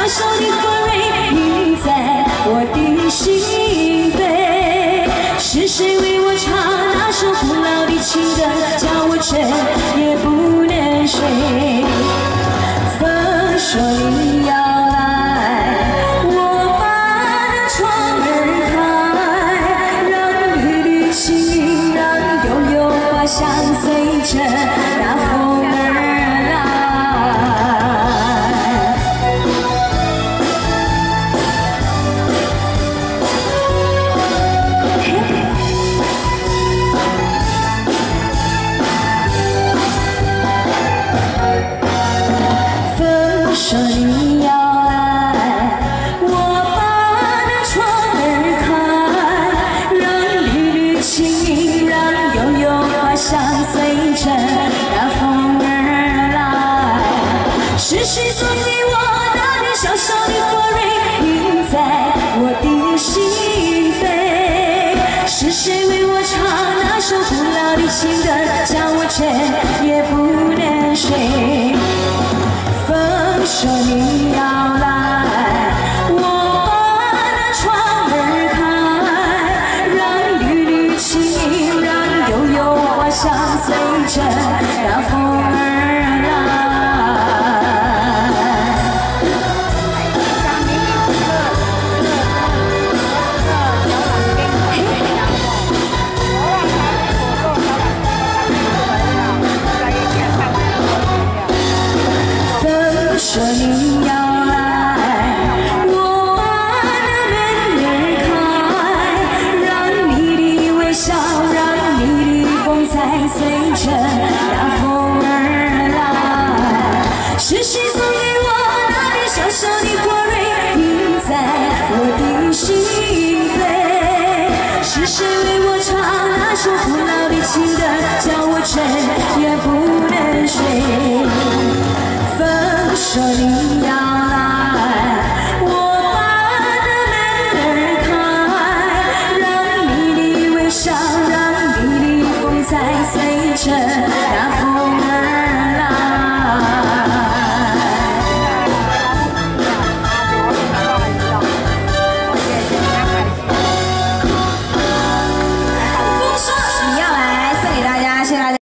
小的花蕊印在我的心扉。是谁为我唱那首古老的情歌，叫我整夜不能睡？风说你要来，我把窗儿开，让缕缕情意，让悠悠花香随着那风儿说你要来，我把那窗儿开，让缕缕情意，让悠悠花香随着那风儿来。是谁送给我那片小小的花蕊，印在我的心扉？是谁为我唱那首古老的情歌，叫我整夜不能睡？风说你要来，我把那窗儿开，让缕缕情意，让悠悠花香随着那风儿来。说你要来，我把那门儿开，让你的微笑，让你的风采随着那风儿来。是谁送给我那片小小的花蕊，印在我的心扉？是谁为我唱那首古老的情歌，叫我整夜不能睡？风说你